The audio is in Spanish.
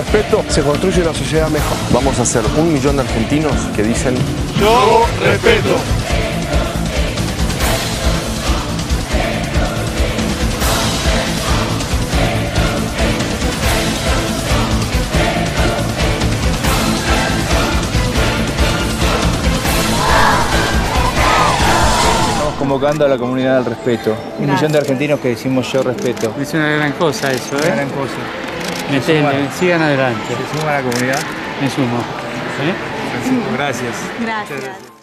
respeto se construye una sociedad mejor. Vamos a ser 1 millón de argentinos que dicen: Yo respeto. Convocando a la comunidad del respeto. 1 millón de argentinos que decimos yo respeto. Es una gran cosa eso, Una gran cosa. Sigan adelante. ¿Se suma a la comunidad? Me sumo. Francisco, gracias. Gracias.